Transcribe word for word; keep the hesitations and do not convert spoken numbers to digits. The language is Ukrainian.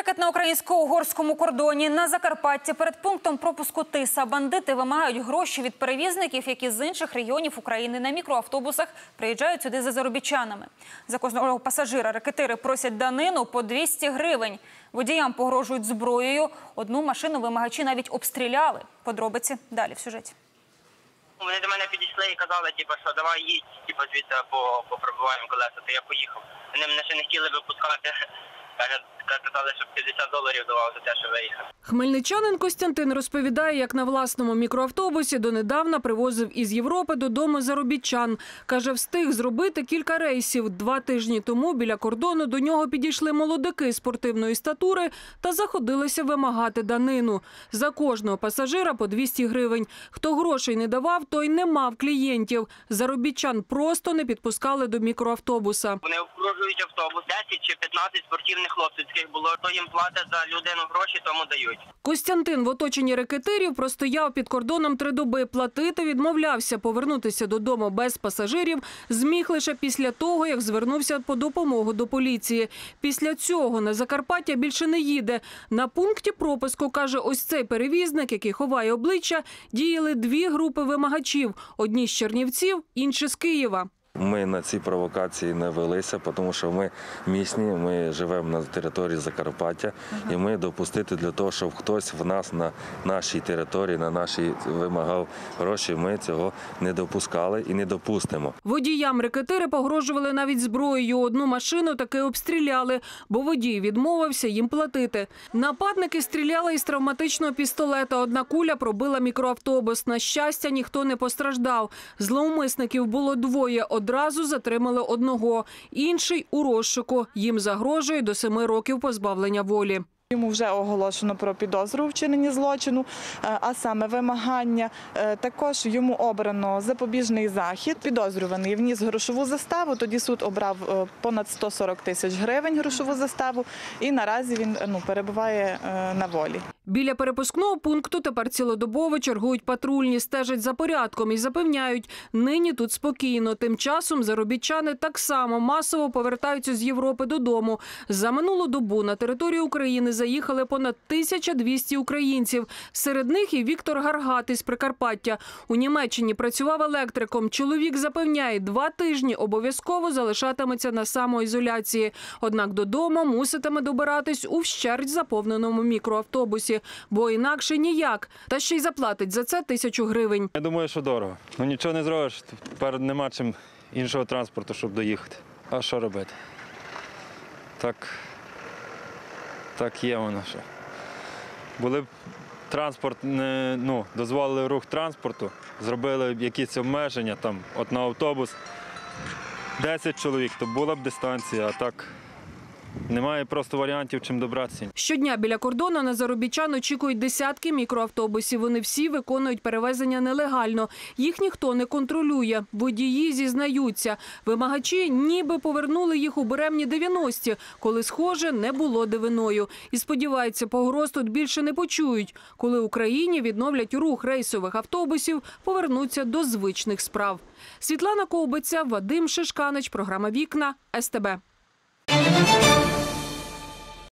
Рекет на українсько-угорському кордоні. На Закарпатті перед пунктом пропуску Тиса бандити вимагають гроші від перевізників, які з інших регіонів України на мікроавтобусах приїжджають сюди за заробітчанами. За кожного пасажира рекетири просять данину по двісті гривень. Водіям погрожують зброєю. Одну машину вимагачі навіть обстріляли. Подробиці далі в сюжеті. Вони до мене підійшли і казали, типу, що давай їдь, типу, звідси попробуваємо колеса, то я поїхав. Вони мене ще не хотіли випускати. Казали, що п'ятдесят доларів давав за те, що виїхав. Хмельничанин Костянтин розповідає, як на власному мікроавтобусі донедавна привозив із Європи додому заробітчан. Каже, встиг зробити кілька рейсів. Два тижні тому біля кордону до нього підійшли молодики спортивної статури та заходилися вимагати данину. За кожного пасажира по двісті гривень. Хто грошей не давав, той не мав клієнтів. Заробітчан просто не підпускали до мікроавтобуса. Вони обкружують автобус, десять чи п'ятнадцять спортивних хлопців було, то їм платять за людину гроші, тому дають. Костянтин в оточенні рекетирів простояв під кордоном три доби. Платити відмовлявся. Повернутися додому без пасажирів зміг лише після того, як звернувся по допомогу до поліції. Після цього на Закарпаття більше не їде. На пункті пропуску, каже, ось цей перевізник, який ховає обличчя, діяли дві групи вимагачів. Одні з Чернівців, інші з Києва. Ми на ці провокації не велися, тому що ми місні, ми живемо на території Закарпаття, і ми допустити для того, щоб хтось в нас на нашій території, на нашій вимагав гроші, ми цього не допускали і не допустимо. Водіям рекетири погрожували навіть зброєю. Одну машину таки обстріляли, бо водій відмовився їм платити. Нападники стріляли із травматичного пістолета. Одна куля пробила мікроавтобус. На щастя, ніхто не постраждав. Зловмисників було двоє. Одразу затримали одного. Інший у розшуку. Їм загрожує до семи років позбавлення волі. Йому вже оголошено про підозру у вчиненні злочину, а саме вимагання. Також йому обрано запобіжний захід. Підозрюваний вніс грошову заставу, тоді суд обрав понад сто сорок тисяч гривень грошову заставу і наразі він ну, перебуває на волі. Біля перепускного пункту тепер цілодобово чергують патрульні, стежать за порядком і запевняють, нині тут спокійно. Тим часом заробітчани так само масово повертаються з Європи додому. За минулу добу на територію України заїхали понад тисяча двісті українців. Серед них і Віктор Гаргат із Прикарпаття. У Німеччині працював електриком. Чоловік запевняє, два тижні обов'язково залишатиметься на самоізоляції. Однак додому муситиме добиратись у вщерть заповненому мікроавтобусі. Бо інакше ніяк. Та ще й заплатить за це тисячу гривень. Я думаю, що дорого. Ну нічого не зробиш. Тепер нема чим іншого транспорту, щоб доїхати. А що робити? Так, так є воно що. Були б транспорт, не, ну, дозволили рух транспорту, зробили б якісь обмеження, там, от на автобус десять чоловік, то була б дистанція, а так немає просто варіантів, чим добратися. Щодня біля кордону на заробітчан очікують десятки мікроавтобусів. Вони всі виконують перевезення нелегально. Їх ніхто не контролює. Водії зізнаються. Вимагачі ніби повернули їх у буремні дев'яності, коли, схоже, не було дивиною. І сподіваються, погроз тут більше не почують. Коли Україні відновлять рух рейсових автобусів, повернуться до звичних справ. Світлана Ковбиця, Вадим Шишканич, програма «Вікна», ес те бе.